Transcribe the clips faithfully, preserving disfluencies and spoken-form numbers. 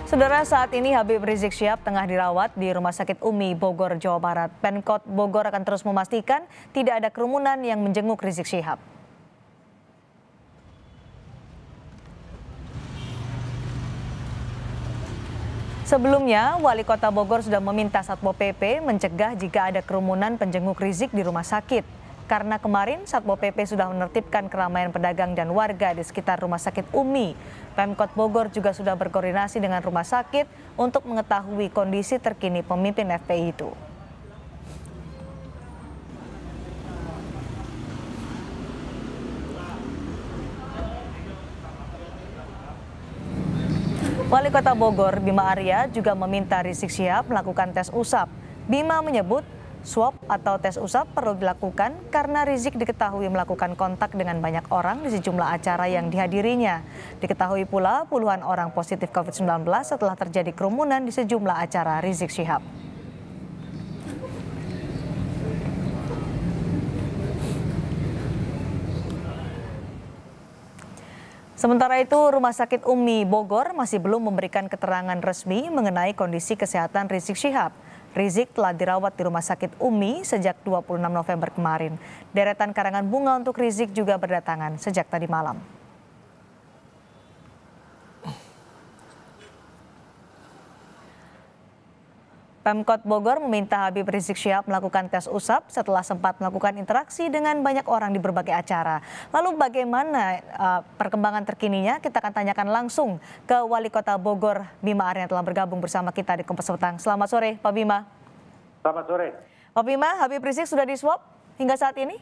Saudara, saat ini Habib Rizik Syihab tengah dirawat di Rumah Sakit Umi, Bogor, Jawa Barat. Pemkot Bogor akan terus memastikan tidak ada kerumunan yang menjenguk Rizik Syihab. Sebelumnya, Wali Kota Bogor sudah meminta Satpol P P mencegah jika ada kerumunan penjenguk Rizik di rumah sakit. Karena kemarin Satpol P P sudah menertibkan keramaian pedagang dan warga di sekitar Rumah Sakit Umi. Pemkot Bogor juga sudah berkoordinasi dengan rumah sakit untuk mengetahui kondisi terkini pemimpin F P I itu. Wali Kota Bogor, Bima Arya, juga meminta Rizik Syihab melakukan tes usap. Bima menyebut swab atau tes usap perlu dilakukan karena Rizik diketahui melakukan kontak dengan banyak orang di sejumlah acara yang dihadirinya. Diketahui pula puluhan orang positif COVID sembilan belas setelah terjadi kerumunan di sejumlah acara Rizik Syihab. Sementara itu, Rumah Sakit Umi Bogor masih belum memberikan keterangan resmi mengenai kondisi kesehatan Rizik Syihab. Rizik telah dirawat di Rumah Sakit Umi sejak dua puluh enam November kemarin. Deretan karangan bunga untuk Rizik juga berdatangan sejak tadi malam. Pemkot Bogor meminta Habib Rizik Syihab melakukan tes usap setelah sempat melakukan interaksi dengan banyak orang di berbagai acara. Lalu bagaimana uh, perkembangan terkininya? Kita akan tanyakan langsung ke Wali Kota Bogor, Bima Arya, yang telah bergabung bersama kita di Kompas Petang. Selamat sore, Pak Bima. Selamat sore. Pak Bima, Habib Rizik sudah diswab hingga saat ini?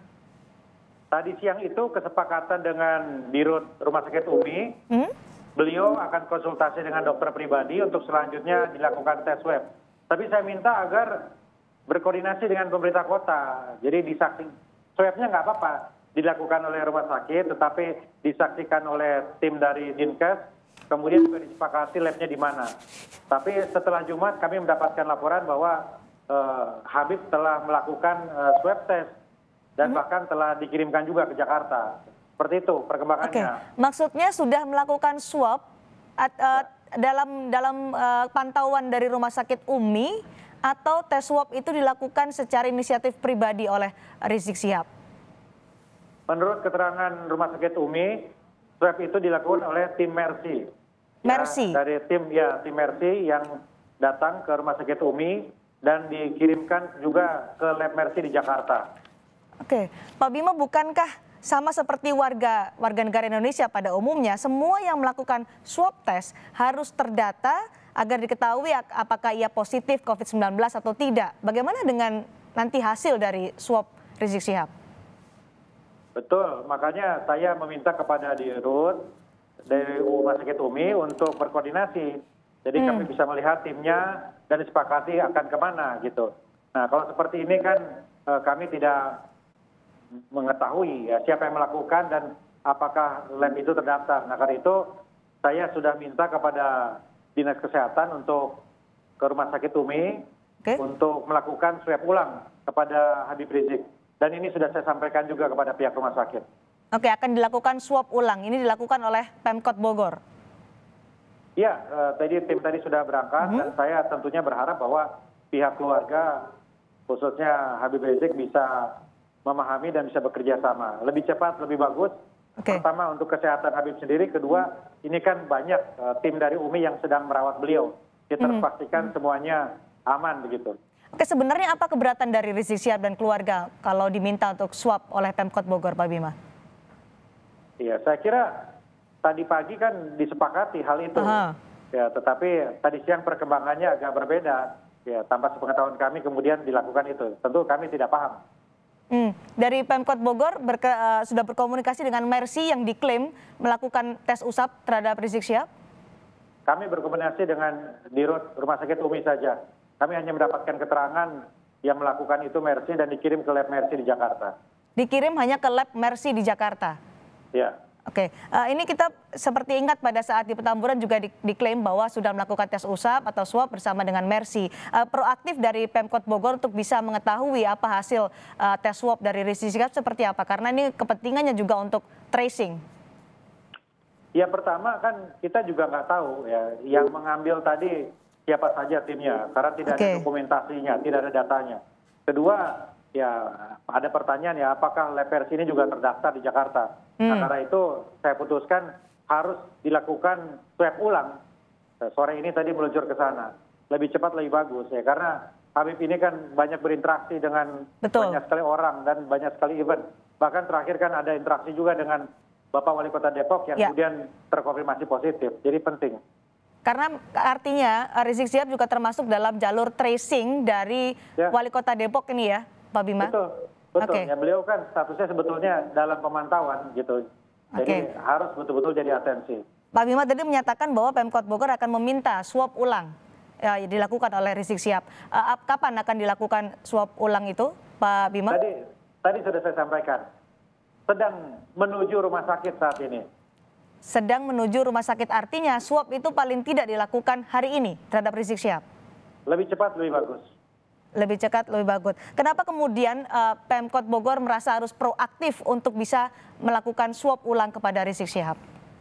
Tadi siang itu kesepakatan dengan Dirut Rumah Sakit Umi. Hmm? Beliau akan konsultasi dengan dokter pribadi untuk selanjutnya dilakukan tes swab. Tapi saya minta agar berkoordinasi dengan pemerintah kota. Jadi disaksikan, swabnya nggak apa-apa dilakukan oleh rumah sakit, tetapi disaksikan oleh tim dari Dinkes, kemudian juga disepakati labnya di mana. Tapi setelah Jumat kami mendapatkan laporan bahwa eh, Habib telah melakukan eh, swab test dan hmm. bahkan telah dikirimkan juga ke Jakarta. Seperti itu perkembangannya. Oke. Maksudnya sudah melakukan swab at, uh, dalam dalam uh, pantauan dari Rumah Sakit Umi, atau tes swab itu dilakukan secara inisiatif pribadi oleh Rizik Syihab? Menurut keterangan Rumah Sakit Umi, swab itu dilakukan oleh tim Mercy. Mercy. Ya, dari tim ya tim Mercy yang datang ke Rumah Sakit Umi dan dikirimkan juga ke lab Mercy di Jakarta. Oke, Pak Bima, bukankah sama seperti warga warga negara Indonesia pada umumnya, semua yang melakukan swab test harus terdata agar diketahui apakah ia positif COVID sembilan belas atau tidak? Bagaimana dengan nanti hasil dari swab Rizik Syihab? Betul, makanya saya meminta kepada Dirut dari Rumah Sakit Umi untuk berkoordinasi. Jadi hmm. kami bisa melihat timnya dan disepakati akan kemana gitu. Nah, kalau seperti ini kan kami tidak mengetahui ya, siapa yang melakukan dan apakah lab itu terdaftar. Nah, karena itu saya sudah minta kepada Dinas Kesehatan untuk ke Rumah Sakit Umi okay. untuk melakukan swab ulang kepada Habib Rizik. Dan ini sudah saya sampaikan juga kepada pihak rumah sakit. Oke, akan dilakukan swab ulang. Ini dilakukan oleh Pemkot Bogor. Iya, eh, tadi tim tadi sudah berangkat mm-hmm. dan saya tentunya berharap bahwa pihak keluarga khususnya Habib Rizik bisa memahami dan bisa bekerja sama. Lebih cepat, lebih bagus. Okay. Pertama untuk kesehatan Habib sendiri. Kedua, ini kan banyak uh, tim dari Umi yang sedang merawat beliau. Kita harus pastikan mm-hmm. semuanya aman begitu. Oke, sebenarnya apa keberatan dari Rizik Syihab dan keluarga kalau diminta untuk swab oleh Pemkot Bogor, Pak Bima? Iya, saya kira tadi pagi kan disepakati hal itu. Aha. Ya, tetapi tadi siang perkembangannya agak berbeda. Ya, tanpa sepengetahuan kami kemudian dilakukan itu. Tentu kami tidak paham. Hmm. Dari Pemkot Bogor berke, uh, sudah berkomunikasi dengan Mercy yang diklaim melakukan tes usap terhadap Rizik Syihab? Kami berkomunikasi dengan Dirut Rumah Sakit Umi saja. Kami hanya mendapatkan keterangan yang melakukan itu Mercy dan dikirim ke lab Mercy di Jakarta. Dikirim hanya ke lab Mercy di Jakarta? Ya. Oke, uh, ini kita seperti ingat pada saat di Petamburan juga di, diklaim bahwa sudah melakukan tes usap atau swab bersama dengan Mercy. Uh, proaktif dari Pemkot Bogor untuk bisa mengetahui apa hasil uh, tes swab dari Rizik Syihab seperti apa? Karena ini kepentingannya juga untuk tracing. Ya pertama kan kita juga nggak tahu ya yang mengambil tadi siapa saja timnya karena tidak Oke. ada dokumentasinya, tidak ada datanya. Kedua ya ada pertanyaan ya apakah lab Persi ini juga terdaftar di Jakarta. Nah, Hmm. karena itu saya putuskan harus dilakukan swab ulang. Nah, sore ini tadi meluncur ke sana. Lebih cepat lebih bagus ya karena Habib ini kan banyak berinteraksi dengan Betul. banyak sekali orang dan banyak sekali event. Bahkan terakhir kan ada interaksi juga dengan Bapak Wali Kota Depok yang Ya. kemudian terkonfirmasi positif. Jadi penting. Karena artinya eh, Rizik Syihab juga termasuk dalam jalur tracing dari Ya. Wali Kota Depok ini ya, Pak Bima? Betul, betul. Oke. Ya beliau kan statusnya sebetulnya dalam pemantauan gitu. Jadi Oke. harus betul-betul jadi atensi. Pak Bima tadi menyatakan bahwa Pemkot Bogor akan meminta swab ulang ya, dilakukan oleh Rizik Syihab. Eh, ap- kapan akan dilakukan swab ulang itu, Pak Bima? Tadi tadi sudah saya sampaikan. Sedang menuju rumah sakit saat ini. Sedang menuju rumah sakit, artinya swab itu paling tidak dilakukan hari ini terhadap Rizik Syihab. Lebih cepat lebih bagus. Lebih cepat, lebih bagus. Kenapa kemudian eh, Pemkot Bogor merasa harus proaktif untuk bisa melakukan swab ulang kepada Rizik Syihab?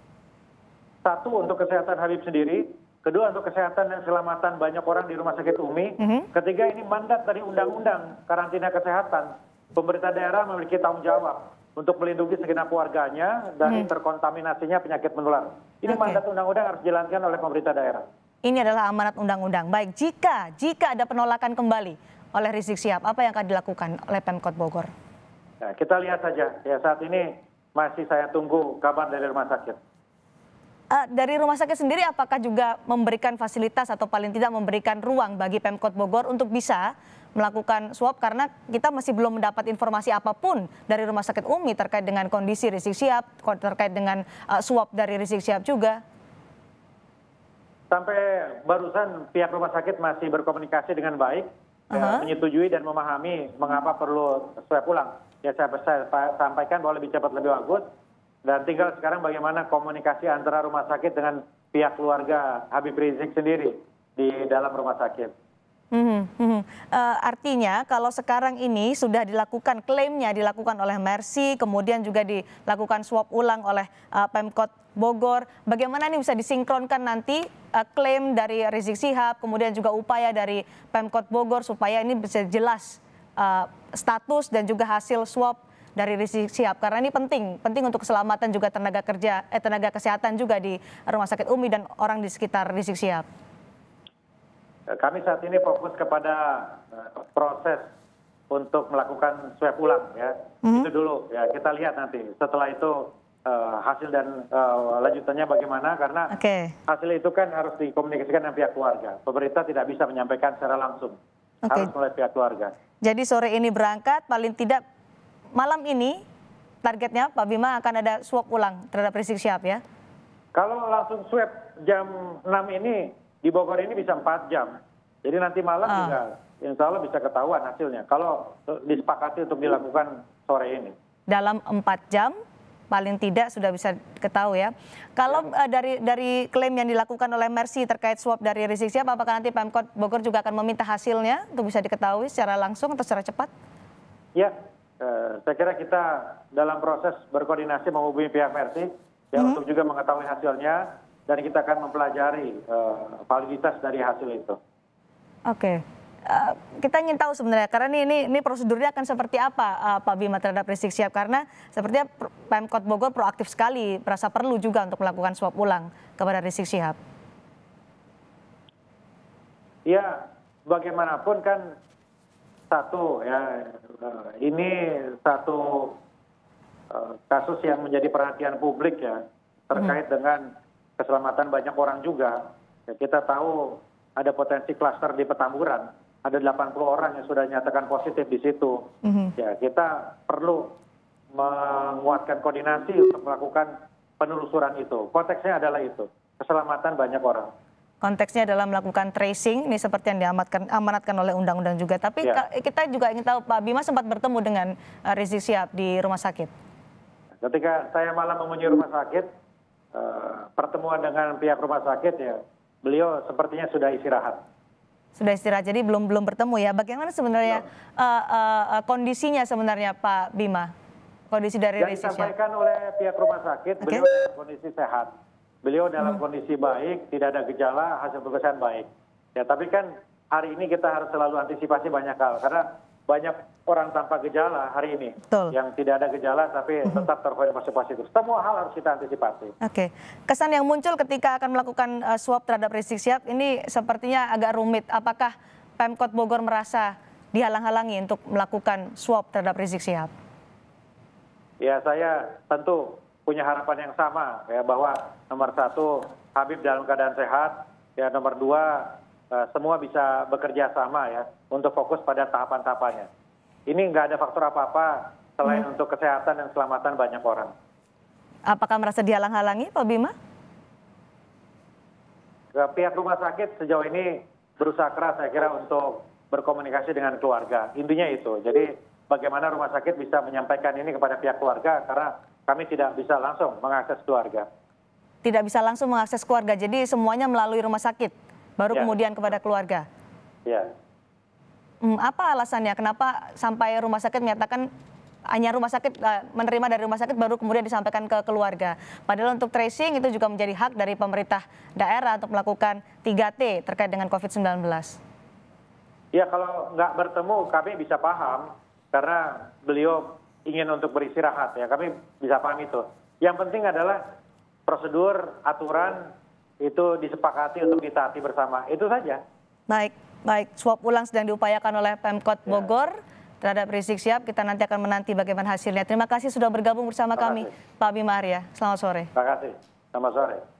Satu untuk kesehatan Habib sendiri, kedua untuk kesehatan dan keselamatan banyak orang di rumah sakit Umi, Mhm. ketiga ini mandat dari undang-undang karantina kesehatan. Pemerintah daerah memiliki tanggung jawab untuk melindungi segenap warganya dari terkontaminasinya penyakit menular. Ini Oke. mandat undang-undang harus dijalankan oleh pemerintah daerah. Ini adalah amanat undang-undang. Baik, jika jika ada penolakan kembali oleh Rizik Syihab, apa yang akan dilakukan oleh Pemkot Bogor? Nah, kita lihat saja. Ya saat ini masih saya tunggu kabar dari rumah sakit. Eh, dari rumah sakit sendiri apakah juga memberikan fasilitas atau paling tidak memberikan ruang bagi Pemkot Bogor untuk bisa melakukan swab, karena kita masih belum mendapat informasi apapun dari Rumah Sakit Umi terkait dengan kondisi Rizik Syihab, terkait dengan uh, swab dari Rizik Syihab juga. Sampai barusan pihak rumah sakit masih berkomunikasi dengan baik, ya, Aha. menyetujui dan memahami mengapa perlu swab ulang. Ya saya, saya sampaikan bahwa lebih cepat lebih bagus. Dan tinggal sekarang bagaimana komunikasi antara rumah sakit dengan pihak keluarga Habib Rizik sendiri di dalam rumah sakit. Hmm, hmm. Uh, artinya kalau sekarang ini sudah dilakukan, klaimnya dilakukan oleh Mercy, kemudian juga dilakukan swab ulang oleh uh, Pemkot Bogor, bagaimana ini bisa disinkronkan nanti uh, klaim dari Rizik Syihab, kemudian juga upaya dari Pemkot Bogor supaya ini bisa jelas uh, status dan juga hasil swab dari Rizik Syihab, karena ini penting, penting untuk keselamatan juga tenaga kerja, eh, tenaga kesehatan juga di Rumah Sakit Umi dan orang di sekitar Rizik Syihab. Kami saat ini fokus kepada uh, proses untuk melakukan swab ulang ya. Mm-hmm. Itu dulu ya, kita lihat nanti. Setelah itu uh, hasil dan uh, lanjutannya bagaimana, karena Oke. hasil itu kan harus dikomunikasikan dengan pihak keluarga. Pemerintah tidak bisa menyampaikan secara langsung. Oke. Harus melalui pihak keluarga. Jadi sore ini berangkat, paling tidak malam ini targetnya Pak Bima akan ada swab ulang terhadap Rizik Syihab ya? Kalau langsung swab jam enam ini, di Bogor ini bisa empat jam. Jadi nanti malam Ah. juga insya Allah bisa ketahuan hasilnya. Kalau disepakati untuk dilakukan sore ini. Dalam empat jam paling tidak sudah bisa ketahui ya. Kalau uh, dari dari klaim yang dilakukan oleh Mercy terkait swab dari Rizik Syihab, apakah nanti Pemkot Bogor juga akan meminta hasilnya untuk bisa diketahui secara langsung atau secara cepat? Ya, eh, saya kira kita dalam proses berkoordinasi menghubungi pihak Mercy ya, Hmm. untuk juga mengetahui hasilnya, dan kita akan mempelajari eh, validitas dari hasil itu. Oke. Uh, kita ingin tahu sebenarnya, karena ini, ini, ini prosedurnya akan seperti apa uh, Pak Bima terhadap Rizik Syihab, karena sepertinya Pemkot Bogor proaktif sekali, merasa perlu juga untuk melakukan swab ulang kepada Rizik Syihab. Ya, bagaimanapun kan satu ya, eh, ini satu eh, kasus yang menjadi perhatian publik ya, terkait dengan keselamatan banyak orang juga. Ya, kita tahu ada potensi klaster di Petamburan, ada delapan puluh orang yang sudah nyatakan positif di situ. Mhm. Ya, kita perlu menguatkan koordinasi untuk melakukan penelusuran itu. Konteksnya adalah itu, keselamatan banyak orang. Konteksnya adalah melakukan tracing, ini seperti yang diamanatkan amanatkan oleh undang-undang juga. Tapi Ya. ka- kita juga ingin tahu, Pak Bima sempat bertemu dengan uh, Rizik Syihab di rumah sakit. Ketika saya malam mengunjungi rumah sakit, eh, pertemuan dengan pihak rumah sakit ya, beliau sepertinya sudah istirahat. Sudah istirahat, jadi belum belum bertemu ya. Bagaimana sebenarnya uh, uh, uh, kondisinya sebenarnya Pak Bima? kondisi dari Yang Rizik Syihab? disampaikan oleh pihak rumah sakit, Oke. beliau dalam kondisi sehat. Beliau dalam Hmm. kondisi baik, tidak ada gejala, hasil pemeriksaan baik. Ya, tapi kan hari ini kita harus selalu antisipasi banyak hal, karena banyak orang tanpa gejala hari ini. Betul. Yang tidak ada gejala tapi tetap terkonfirmasi positif. Semua hal harus kita antisipasi. Oke, kesan yang muncul ketika akan melakukan uh, swab terhadap Rizik Syihab ini sepertinya agak rumit. Apakah Pemkot Bogor merasa dihalang-halangi untuk melakukan swab terhadap Rizik Syihab? Ya, saya tentu punya harapan yang sama, ya, bahwa nomor satu Habib dalam keadaan sehat, ya nomor dua eh, semua bisa bekerja sama ya untuk fokus pada tahapan-tahapannya. Ini nggak ada faktor apa-apa selain Hmm. untuk kesehatan dan keselamatan banyak orang. Apakah merasa dihalang-halangi, Pak Bima? Ke pihak rumah sakit sejauh ini berusaha keras saya kira untuk berkomunikasi dengan keluarga. Intinya itu. Jadi bagaimana rumah sakit bisa menyampaikan ini kepada pihak keluarga karena kami tidak bisa langsung mengakses keluarga. Tidak bisa langsung mengakses keluarga, jadi semuanya melalui rumah sakit, baru Ya. kemudian kepada keluarga. Ya. Hmm, apa alasannya? Kenapa sampai rumah sakit menyatakan hanya rumah sakit uh, menerima dari rumah sakit baru kemudian disampaikan ke keluarga? Padahal untuk tracing itu juga menjadi hak dari pemerintah daerah untuk melakukan tiga T terkait dengan covid sembilan belas. Ya, kalau nggak bertemu kami bisa paham karena beliau ingin untuk beristirahat ya, kami bisa paham itu. Yang penting adalah prosedur, aturan itu disepakati untuk ditaati bersama. Itu saja. Baik, baik. Swab ulang sedang diupayakan oleh Pemkot Ya. Bogor terhadap Rizik Syihab. Kita nanti akan menanti bagaimana hasilnya. Terima kasih sudah bergabung bersama Terima kami, kasih. Pak Bima Arya. Selamat sore. Terima kasih. Selamat sore.